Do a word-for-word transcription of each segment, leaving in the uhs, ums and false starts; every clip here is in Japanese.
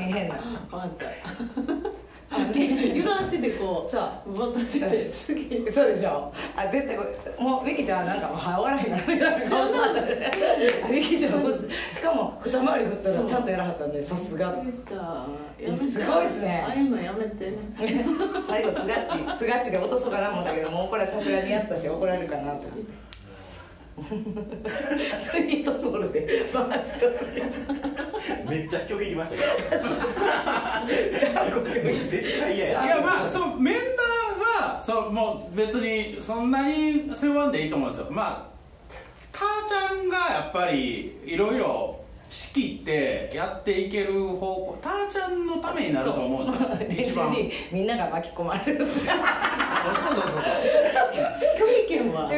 変な。 分かった。油断しててこうさあボタンしてて次そうでしょ。あ絶対これもうミキちゃんはなんかもう早終わらへんからみたいな顔されてる。ミキちゃんもしかも二回り振ったらちゃんとやらはったんでさすが。 びっくりした。 すごいですね。 ああいうのやめてね。 最後スガッチスガッチで落とそうかな思ったけどもうこれさすがにやったし怒られるかなと。スイートソウルで回しとるめっちゃ拒否言いましたけど絶対嫌や。 いやまあそのメンバーはそうもう別にそんなに背負わんでいいと思うんですよ。まあたーちゃんがやっぱりいろいろ仕切ってやっていける方向、たーちゃんのためになると思うんですよ。一番にみんなが巻き込まれる。そうそうそうそう。 拒否権は。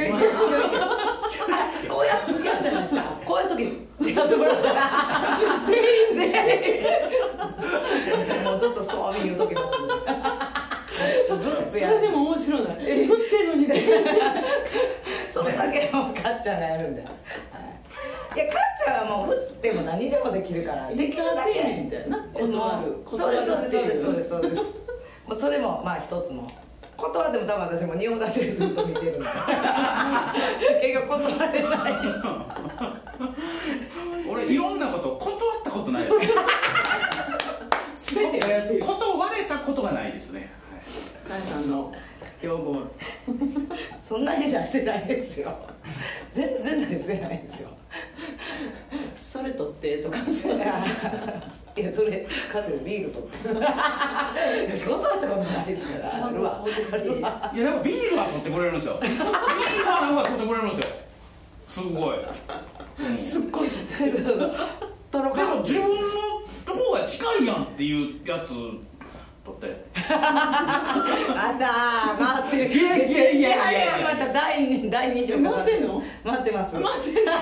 こうやってやるじゃないですか。こうやるときにやってもらったら全員全員もうちょっとストーミー言うときますね。 それでも面白いな。振ってるのに全員。 それだけもかっちゃんがやるんだよ。いやかっちゃんはもう振っても何でもできるからできるだけみたいな断る。 そうですそうですそうですそうですそうです。もうそれもまあ一つの。断っても多分私も仁王出しでずっと見てるんだ結局断れない俺いろんなこと断ったことないです全てをやっている。 断れたことがないですね。 かやさんの要望そんなに出してないですよ。全然出してないですよ。 それ取ってとかいやそれかつてビール取って仕事あったことないですからあるわ。 いやでもビールは取ってくれるんですよ。ビールはなんか取ってくれるんですよ。すごい、うん、 すっごい取ってる。 でも自分の方が近いやんっていうやつ取ってあんた待ってる。 いやいやいやいやいやまた第二第二章待ってんの？ 待ってます。 待ってんの？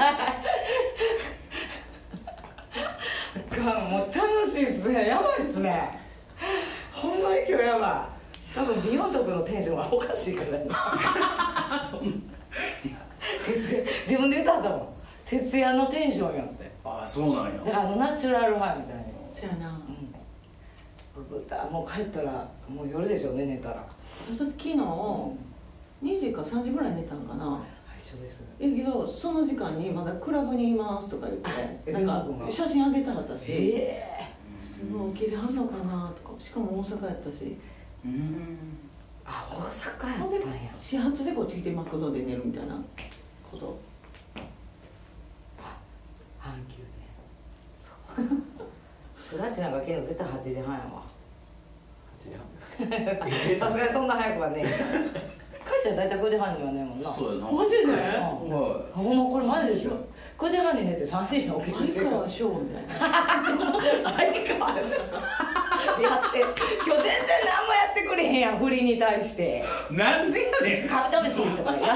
もう楽しいですね。やばいですね。ほんまに今日やばい。多分ビヨント君のテンションはおかしいからね。 そん徹自分で言ったんだもん。徹夜のテンションやって。 ああそうなんや。 だからあのナチュラルファンみたいな。 そうやな。 うん。もう帰ったらもう夜でしょうね寝たら。 昨日にじかさんじぐらい寝たんかな。 一緒です。 いやけどその時間にまだクラブにいますとか言ってなんか写真あげたはったし、 えー、すごい起きれはんのかなとか、しかも大阪やったし、 うん、 あ大阪やったんや。 始発でこっち来てマクドで寝るみたいなこと。 阪急で。すがちなんか昨日絶対はちじはんやわ。さすがにそんな早くはね。かいちゃん大体ごじはんには寝るもんな。 そうやな。 マジで？ ほんまこれマジですよ。ごじはんに寝てさんじに起きて相川翔みたいな。 相川翔やって今日全然何もやってくれへんやん振りに対して。 なんでやねん。 カブトムシとかや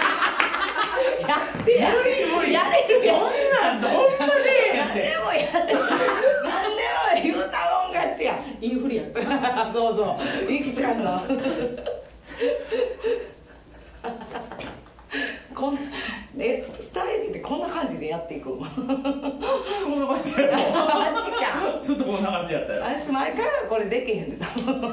ってや無理無理。 やれるそんなんどんまでやって。 何でもやれる。何でも言うたもん勝ちや。 インフリやった。 そうそうゆきちゃんのこんえスタイルってこんな感じでやっていくのこんな感じやろ。ずっとこんな感じやったよ。 私毎回はこれできへんで今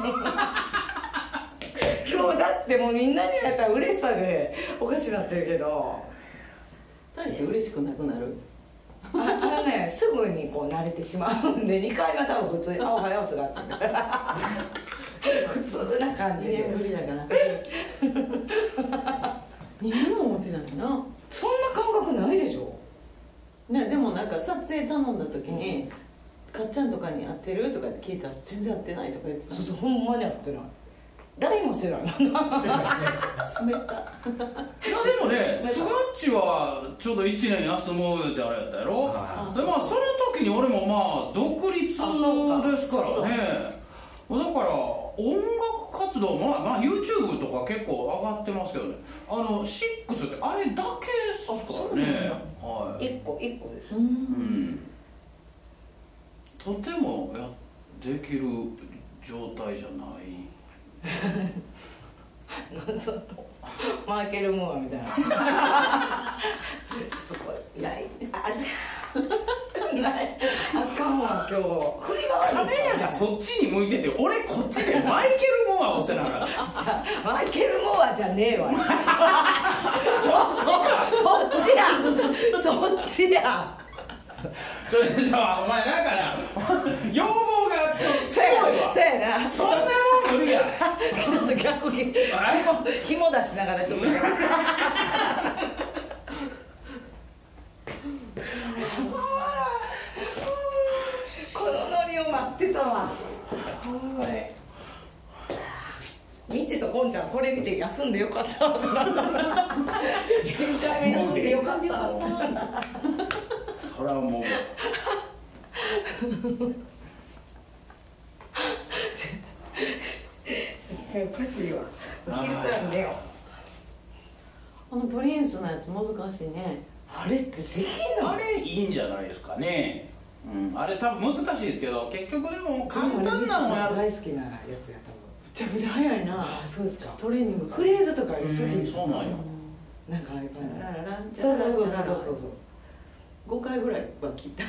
日だってもうみんなにやったら嬉しさでおかしなってるけど大して嬉しくなくなる。 ああれねすぐにこう慣れてしまうんでにかいは多分普通に「あおはよう」すがって普通な感じにでねんぶりだからにねんも思ってないな。 そんな感覚ないでしょ。 ね、でもなんか撮影頼んだ時に「かっちゃんとかに会ってる?」とかって聞いたら「全然会ってない」とか言ってた。 そうそうほんまに会ってない。ラインもしてない。 冷た。 いやでもね、スガッチはちょうどいちねん休もうってあれやったやろ。 あでまあその時に俺もまあ独立ですからね。だから音楽活動まあまあ YouTube とか結構上がってますけどね。あのシックスってあれだけですからね。はい。 一個一個です。 うん。 とてもやできる状態じゃない。 マイケル・ムーアみたいなそこいやあれないあかんわ今日振りが悪い。 金やがそっちに向いてて俺こっちでマイケル・モアをせながらマイケル・モアじゃねえわそっちかそっちやそっちやちょちょお前なんかな要望がちょっとすごいわそうやなそんなもん無理やちょっと逆に紐出しながらちょっとこのノリを待ってたわ。みちとこんちゃんこれ見て休んでよかったってなったら限界が休んでよかったそれはもうおかしいわ。昼から寝よあのプリンスのやつ難しいね。 あれってできんの？ あれいいんじゃないですかね、うん、あれ多分難しいですけど結局でも簡単なのやる大好きなやつやめちゃくちゃ早いな。 あそうですか。 トレーニングフレーズとか好き。 うんそうなんよ。 なんかあれ感じ。 ララランチそうャラそうそうそうランチャララごかいぐらいは聞いた。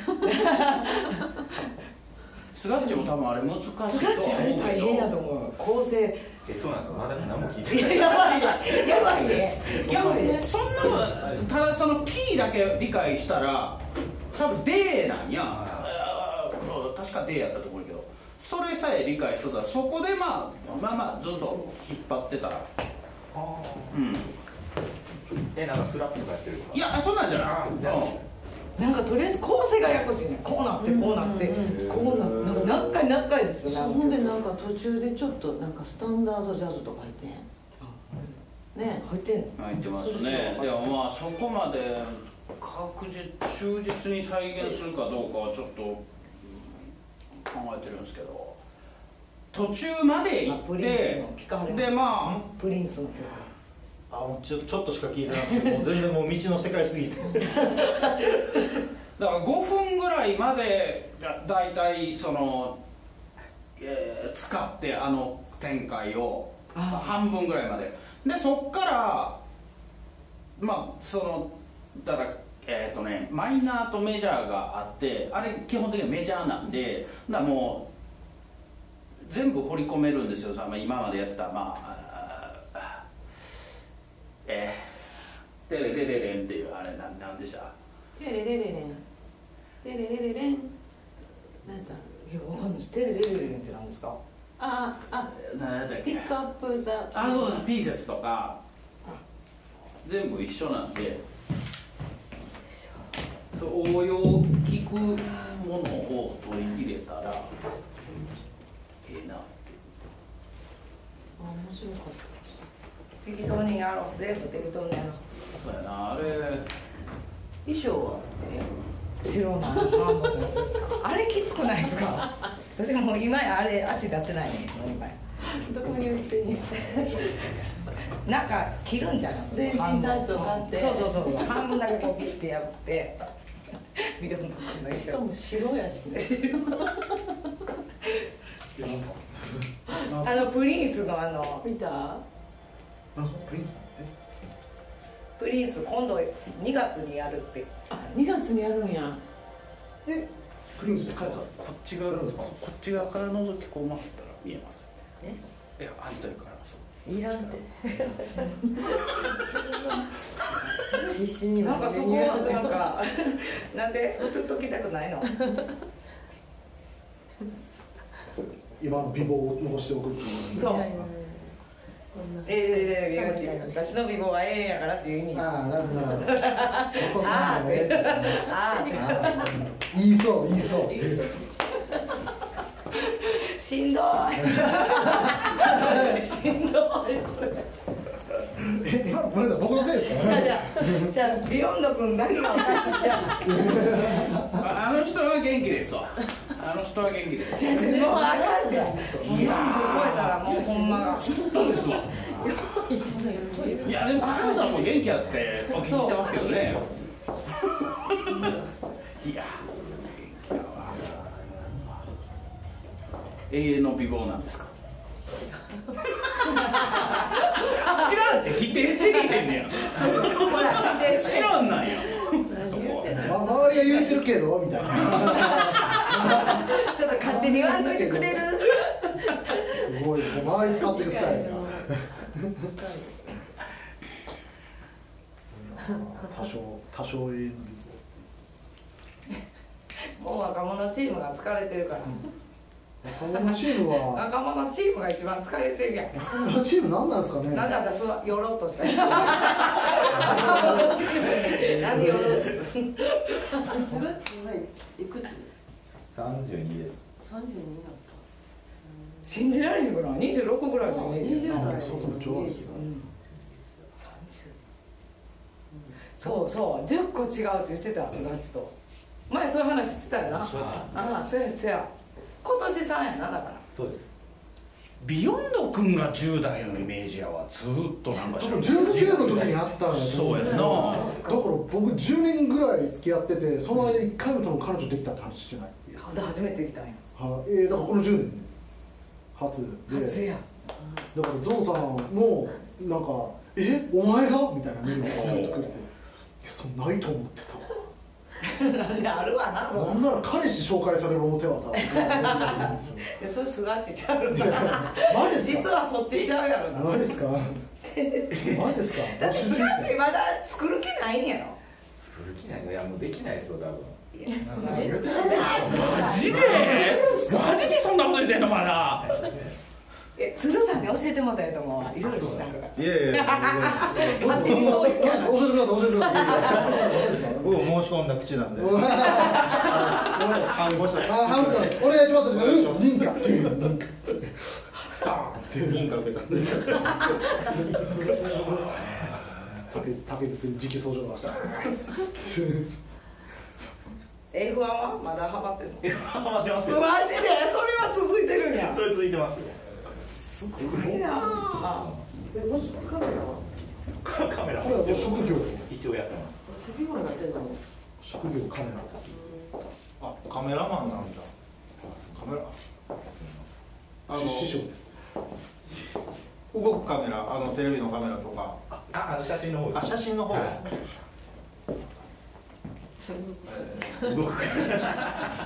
スガッチも多分あれ難しいと思うけどスガッチあれ大変やと思う。構成えそうなんですかまだ何も聞いてないやばいねやばいね。 いやそんなことただそのキーだけ理解したら多分 D なんやあー確か D やったと思うけどそれさえ理解しとったらそこでまあまあまあずっと引っ張ってたらうんえなんかスラップとかやってるとかいやそんなんじゃないあじゃあなんかとりあえず構成がややこしいね。こうなってこうなってうんこうなってなんか何回何回ですよそうね。 ほんでなんか途中でちょっとなんかスタンダードジャズとか入ってへんね。 入ってんの？ 入ってますねでもまあそこまで確実忠実に再現するかどうかはちょっと考えてるんですけど途中まで行っあプリンスての聞かはりますでまあプリンスの曲。 あもうちょちょっとしか聞いてなくてもう全然もう未知の世界すぎてだからごふんぐらいまでだいたいその、えー使ってあの展開をあ半分ぐらいまででそっからまあそのだからえっ、とねマイナーとメジャーがあってあれ基本的にはメジャーなんでだからもう全部掘り込めるんですよまあ今までやってたまあえー、テレレレレンっていうあれなんなんでしたテレレレレンテレレレレンなんだいやわかんないです。テレレレレンってなんですか？ ああ何だっけピックアップザあそうですピーセスとか全部一緒なんでそう応用聞くものを取り入れたらええなってあ面白かった適当にやろう。全部適当にやろう。 そうやなあれ衣装は白の半分のやつですか？あれきつくないですか？私もう今やあれ足出せないね。もう今やどこに売っていいなんか切るんじゃないですか？ 全身タイツを買ってそうそうそう半分だけこうビッて破ってビヨンとくの一緒。 しかも白やしねあのプリンスのあの見たあプリンスプリンス今度にがつにやるってあにがつにやるんやえプリンスですかこっち側こっち側から覗き込まったら見えますえいや反対からそういらんて必死になんかそこはなんかなんで映っときたくないの？ 今の美貌を残しておくっていうそう。 こんなええ私の美貌はええんやからっていう意味。 ああなるほどなるほどお子さんもねああ言いそう言いそうしんどい。しんどい。 え今のごめんなさい僕のせいですかじゃあじゃあじゃあビヨンド君だけがおかしいじゃん。 ああの人は元気ですわあの人は元気ですもうあかんで。いや覚えたらもうほんまが。 そうですわいやでもカナさんも元気やってお聞きしてますけどねいや元気やわ永遠の美貌なんですか知らんって否定せえへんねやほらで知らんなんやそこはまあ周りが言うてるけどみたいなちょっと勝手手に言わんといてくれる。 すごい、もう周り使ってるスタイルが多少多少いいもう若者チームが疲れてるから。 若者チームは若者チームが一番疲れてるやん。 若者チーム何なんですかね。 なんで私は寄ろうとしたんや。なんで寄ろうとした。 スラッチ今いくつ？ さんじゅうにです。 三十二だった。 信じられへんくない？にじゅうろくぐらいのイメージ。 二十代のイメそうそうちょうどージですよそうそう、じゅっこ違うって言ってた、すがちと。前そういう話してたよな。ああ、そうやそうや。今年さんやな、だから。 そうです。 ビヨンド君がじゅう代のイメージやわ。ずーっとなんか多分じゅうろくの時にあったのよ。 そうやな。 だから僕じゅうねんぐらい付き合ってて、その間いっかいも多分彼女できたって話してないっていう。 顔で初めて来たんや。 はい、えー、だからこのじゅうねん初で。 初や。 だからゾウさんもなんか「えお前が?」みたいなメールをコメントくれて「いやそんないと思ってたわ」 なんであるわな、そなんなら彼氏紹介される表は多分でそれすがちちゃうな。 マジですか。 実はそっちちゃうやろな。 マジですか。マジですか。 だってすがちまだ作る気ないんやろ。 作る気ないの。いやもうできないですよ多分。 マジでマジでそんなこと言ってんのまだ。 え、鶴さんに教えてもらったやと思うわ。いろいろしたから。 いやいや勝手にそういうキャラ。 教えてください教えてください。 僕申し込んだ口なんで看護師あ、ハム君お願いします。認可っていう認可ダーンって認可受けたんで竹竹筒に直訴状がしたエフワン はまだハマってるの？ え、ハマってますよ。 マジでそれは続いてるんや。 それ続いてますよ。 すごいなあ。 え、もしカメラは？ カカメラこれはもう職業一応やってます。 次もやってるの？ 職業カメラあ、カメラマンなんだ。カメラあの師匠です動くカメラ、あのテレビのカメラとかあ、あの写真の方です。 あ、写真の方、 はい動くから。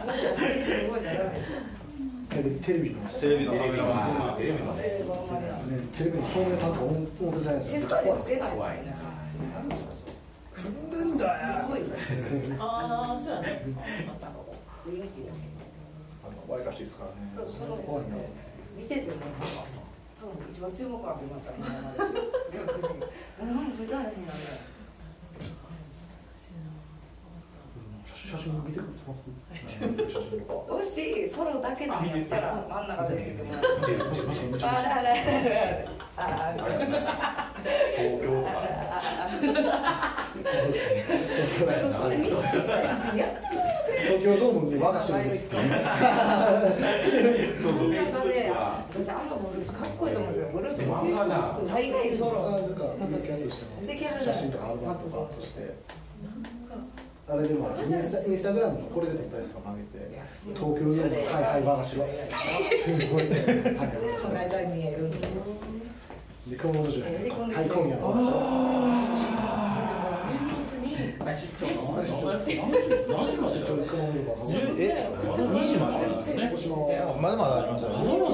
すごいな。 テレテレビのテレビのカメラマンテレビのね。 ねテレビの照明さんとか表じゃないですか。 静かに受けない怖いな。 踏んでんだよ。 ああ、そうやね。 ワイらしいですからね。怖いな。 見ててもなんか多分一番注目浴びましたね。今まで。うん、ふざけんなね。 写真見てくれてます。写真とか。 もしソロだけなんやったら真ん中で出てきてもらって。 テレビあららららあら。 東京か。 それ見てやって東京ドームで我が城です。 そうそう。フェイスブックは。 私あのブルースかっこいいと思うんですよ。ブルース漫画だ。 大概ソロ。 あ、なんか見てキャリーしてます。写真とかアルバムとかそしてあれでもインスタインスタグラムのこれで撮ったやつが曲げて東京ドームはいはい我が城すごいね。 その間に見える。 で熊本城はい今夜の我が城。 年末にレッスンをやってる。 何時まで？熊本城え、にじまでなんですね。まだまだありますよ。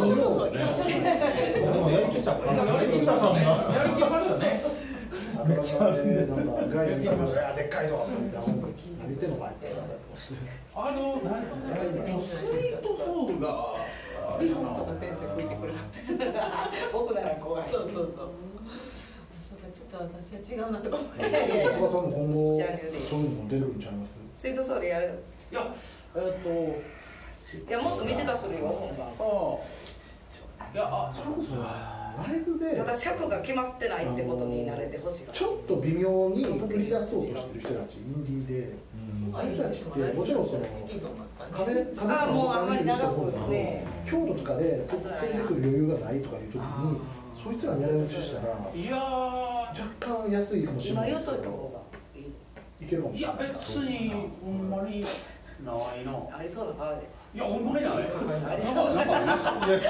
でもやりきったやりきったさんがやりきりましたね。 桜川でなんか外部に来ましたでっかいぞって見てんのかい。 あのスイートソウルが日本とか先生吹いてくれはって僕なら怖い。 そうそうそう。そうか、ちょっと私は違うなとか思って。 菅さんも今後そういうの出るんちゃいます？ スイートソウルやる。 いやえっといやもっと短くするよ本番。 あいやあそれこそライブでただ尺が決まってないってことに慣れてほしいから。 ちょっと微妙に売り出そうとしてる人たちインディーで、ああいう人たちってもちろんその金金あもうあんまり長くね。 京都とかでそっちに来る余裕がないとかいう時にそいつらにやられしたらいや若干安いかもしれない今言うといた方がいい。 いけるかもしいやれない。 別にほんまにないな。 ありそうな顔で。 いやほんまにない。 ありそうな顔で。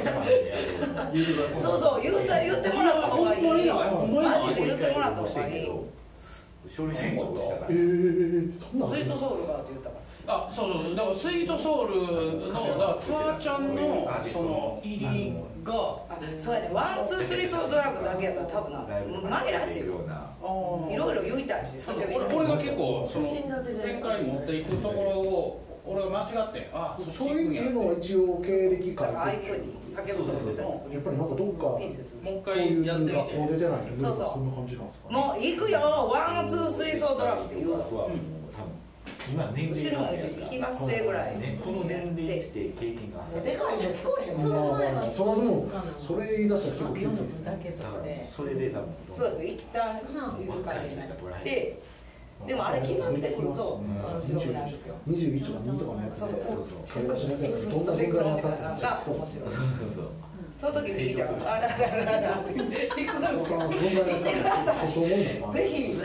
そうそう言うた言ってもらった方がいい。マジで言ってもらった方がいい。 書類選考したから。 ええそんなのスイートソウルがって言ったから。 あ、そうそう、だからスイートソウルの、だからターちゃんのその入りが、 あ、そうやね、ワンツースリーソードラッグだけやったら多分な紛らしてるよ。いろいろ言いたいし、 俺俺が結構その展開に持っていくところを俺が間違って、あ、そっちそう行くんやって。 いうのは一応経歴書いてああいうふうに酒とか絶対作る。 やっぱりなんかどっかピースする。 もう一回やってみて。 学校出てないとそうそうそんな感じなんですかね。 もう行くよ、ワンツースリーソードラッグって言うわ。 今年齢後ろ向いて行きますぜぐらい。 ね、この年齢にして経験が浅い。 でかいの聞こえへん。そまあの前はそれでもそれ言い出したら結構きついですね。 だけとかで。 それで多分そうです、一旦静かになって、でもあれ決まってくると面白くなるんですよ。 にじゅういちとかにとかのやつそうでそう会話しながらどんな存在なさってが面白い。 そうそうそう。 その時に聞いちゃう。あららららって行くんですよ。 そう思うんだな。 ぜひ、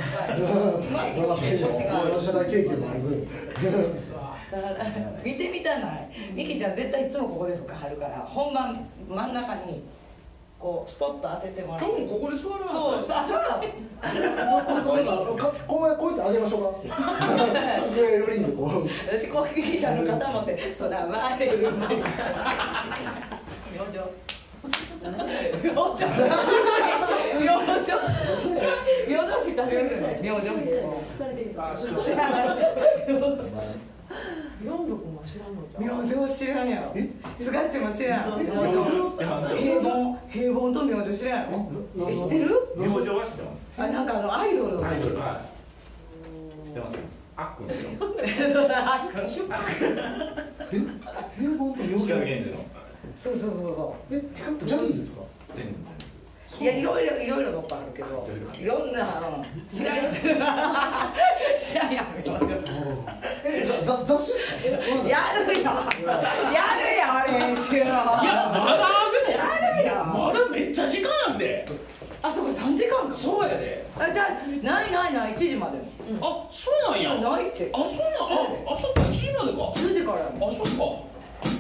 社会経験もあるぐらい。 だから見てみたない。ミキちゃん絶対いつもここで服張るから、本番真ん中にこうスポット当ててもらう。 今日もここで座る。 そう、あ、そうか。 こうこうやってあげましょうか。机よりにこう。 私こうミキちゃんの肩持ってそうだわれる。明星。明星。明星。明星知ってますよね。明星。 あ、すいません。 四六も知らんのじゃん。 明星知らんやろ。スガッチも知らん。明星。 知ってますよ。 平凡、平凡と明星知らんやろ。え、知ってる？ 明星は知ってます。 あ、なんかあのアイドルの。 アイドルは知ってます。あっくんですよ。 あっくん。 え、平凡と光源氏のそうそうそうそえ、ジャニーズですか？ 全部。 う。いや、いろいろいろいろの子あるけど、いろんな知らんよ。知らんやろ。 え、ざ雑誌ですか？ やるよ。やるよ練習。いや、 いや、まだでも。 やるよ。 まだめっちゃ時間あんで。 あ、そうか、三時間か。 そうやで。 あ、じゃあ、ないないない、一時まで。 あ、そうなんや。 ないって。 あ、そうなん、あ、あ、そっか、いちじまでか。 十時からやもん。 あ、そっか。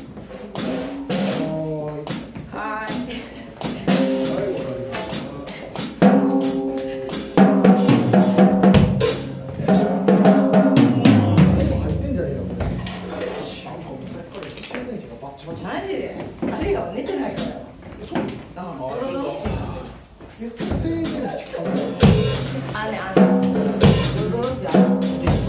はーい。マジであれよ、寝てないから。そう。うん。ドロドロっちあね、あのドロドロっちゃう。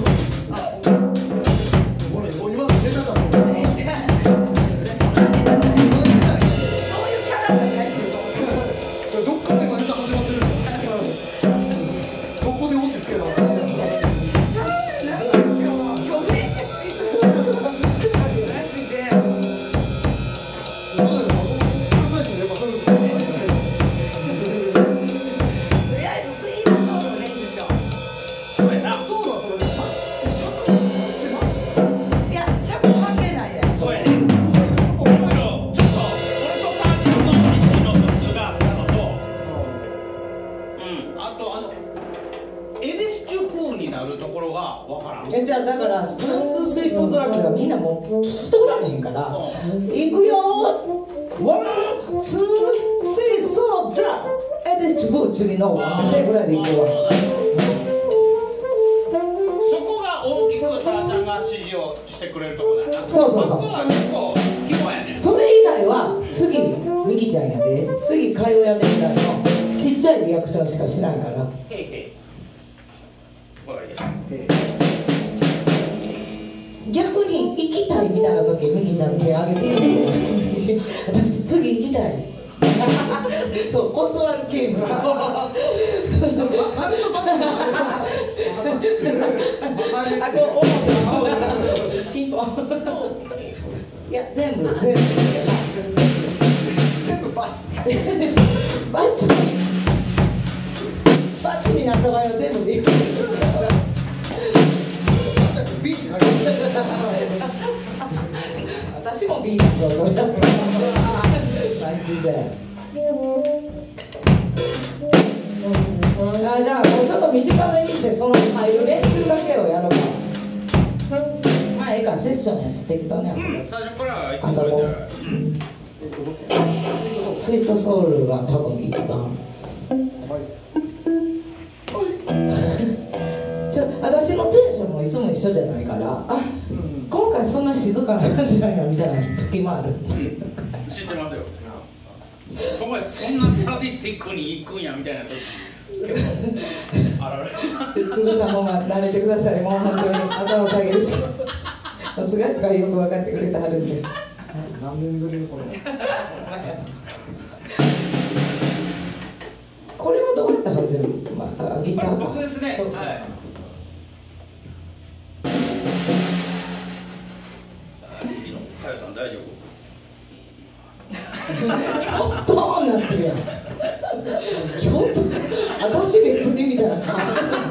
え、じゃあだからワンツースリーソードラッグがみんなもう聞き取られへんからいくよワンツースリーソードラッグえでチュブチュビのワンセぐらいでいくわそこが大きくタラちゃんが指示をしてくれるところだな。 そうそうそうそこが結構肝やね。 それ以外は次ミキちゃんやで次会話やでぐらいのちっちゃいリアクションしかしないからへいへい。わかりました。 逆に行きたいみたいな時ミキちゃん手挙げてくれる私次行きたいそう断るゲームあこう思ってピンポンいや全部全部全部バツバツバツになった場合は全部ビービって書いて私も B ですよ、それだったらマジであ、じゃあもうちょっと短めにしてその入る練習だけをやろうかまあええか、セッションやし適当に遊ぼう最初から遊ぼうスイートソウルが多分一番ちょ私のテンションもいつも一緒じゃないからあ、うん静かな感じなんやみたいな時もある。 うん、知ってますよ。お前そんなサディスティックに行くんやみたいな時あらら。 ちょっと鶴さんもまあ慣れてください。もう本当に頭を下げるしか。もう菅井がよく分かってくれてはるんで。 何年ぶりにこれ。 これはどうやって始める？まあギターか。 僕ですね。 そうそう。 はい。かよさん大丈夫？ ひょっとーなってるやん。ひょっと、私別にみたいな感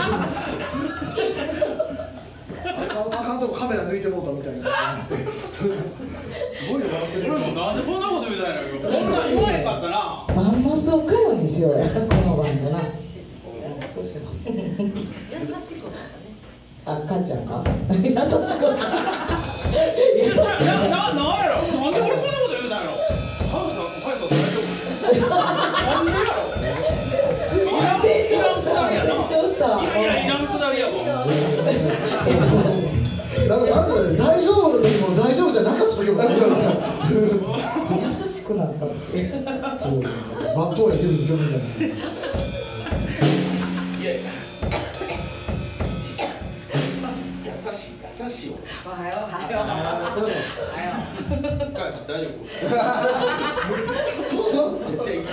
あかんとこカメラ抜いてもうたみたいな。すごいよ笑ってる。 俺もなんでこんなことみたいなの。こんなん言わへんかったな。 じ。マンモスをかよにしようや、このバンドな。そうしよう。 優しい子だね。 あ、かんちゃんか。優しい子。 いや、な、な、なんやろ。なんで俺こんなこと言うたんやろ。かよさん、かよさん大丈夫？なんでやろ。 成長した、成長した。 いやいや、いらんくだりやもん。 なんかなんか大丈夫の時も大丈夫じゃなかった時も大丈夫だった。 優しくなったって。 そう。バットをやってる状況みたいな。 いやいや。優しい、優しいよ。 おはよう、おはよう。 かよさん大丈夫？絶対行きます。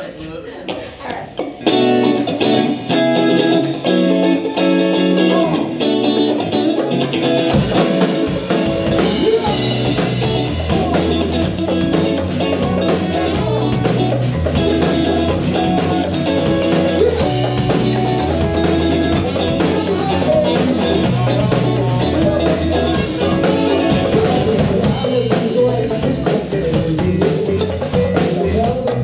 Yeah.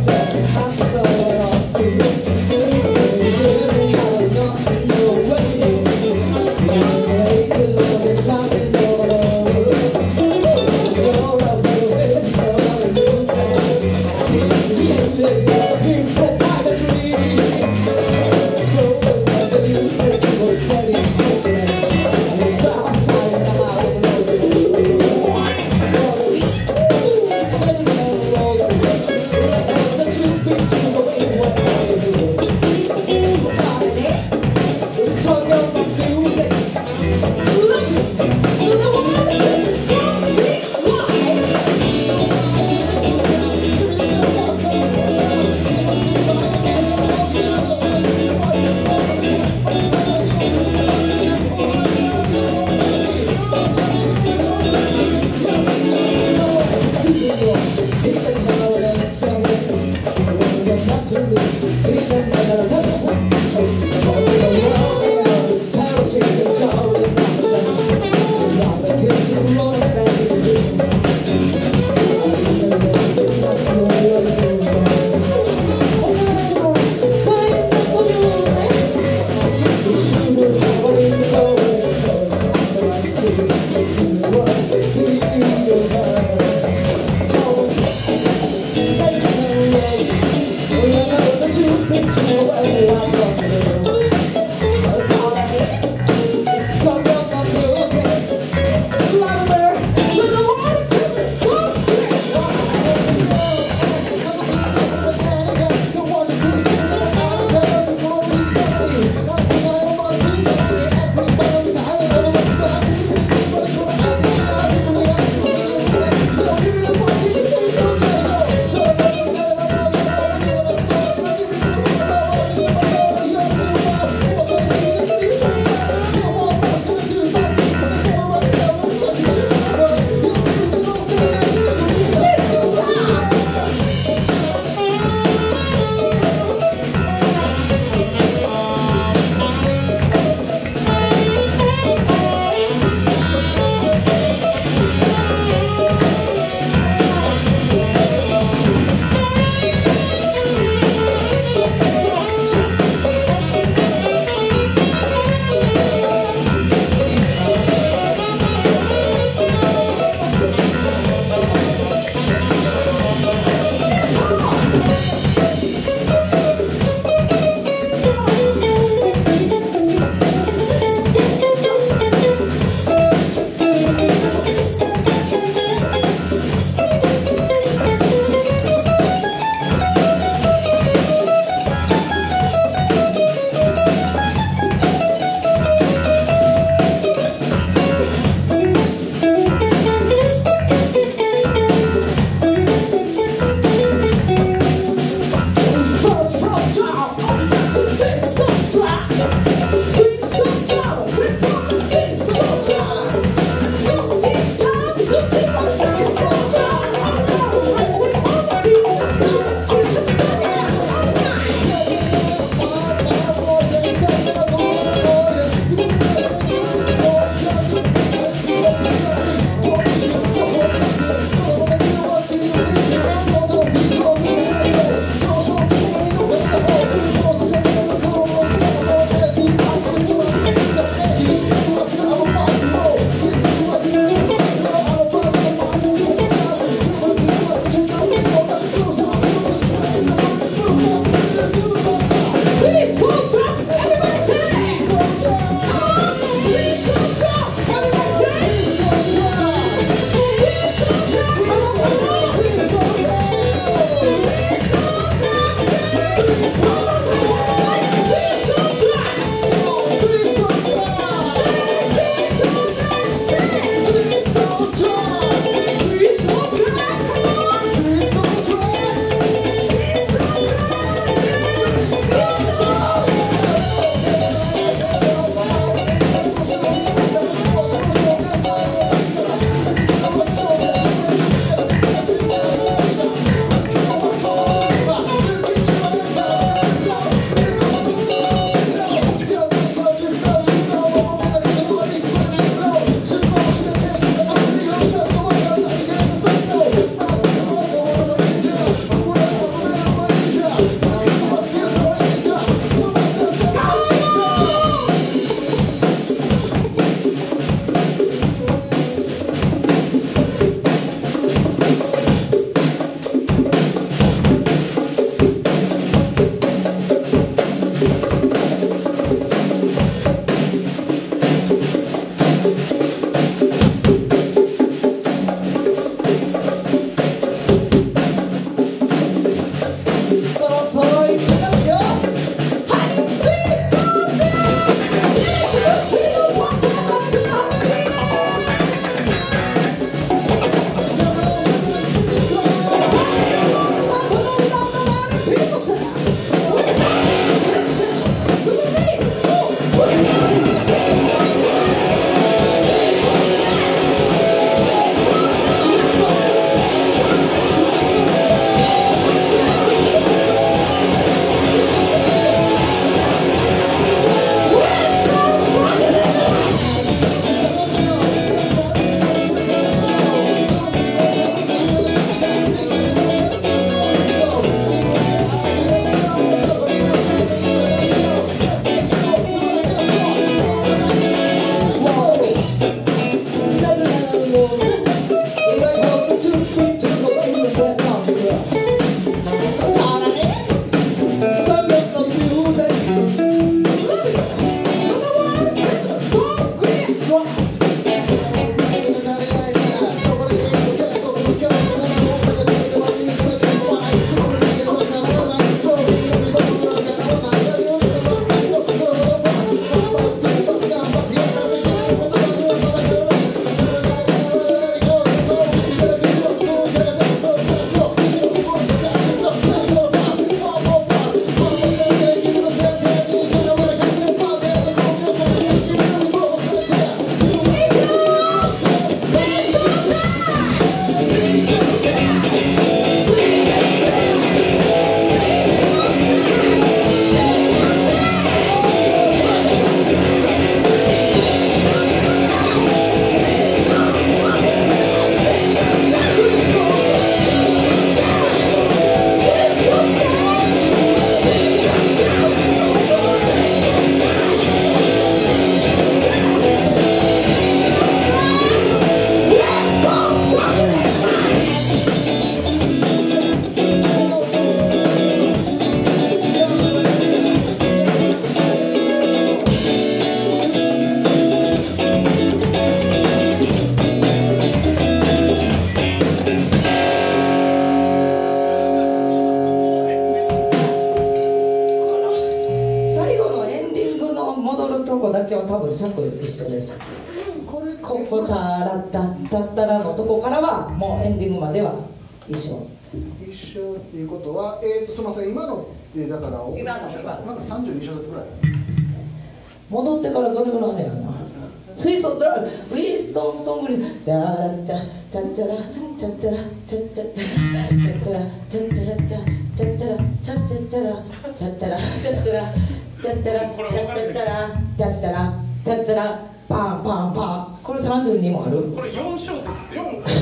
尺一緒です。ここタラッタッタッタラのとこからはもうエンディングまでは一緒。 一緒っていうことは、えーとすみません、今のってだから今の今のなんかさんじゅうに小節ぐらい。 戻ってからどれぐらいねやな。水素ドラウィーストンストングリーチャラチャチャチャラチャチャラチャチャチャチャチャラチャチャラチャチャチャラチャチャチャラチャチャラチャチャラチャチャラチャチャチャラチャチャラチャチャラパンパンパン。これさんじゅうにもある。 これよん小節ってよん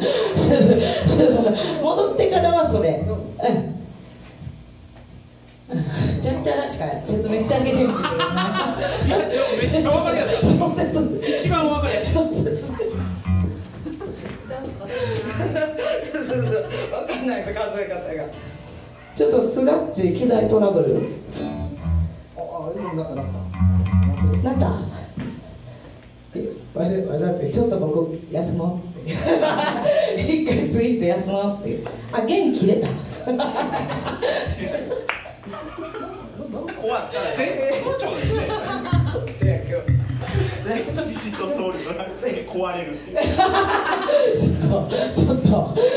戻ってからはそれ。うんちゃっちゃらしか説明してあげてんけどな。 いやでもめっちゃ分かりやすい。 小説一番分かりやすい。 小説分かんないです数え方が。ちょっとスガッチ機材トラブルああ、今なったなった。 なったえわざわざってちょっと僕休もうって一回過ぎて休もうってあ元気切れた終わったら絶好調ですね。 エクスピシットソウルドラッグスに壊れるっていう。 ちょっとちょっと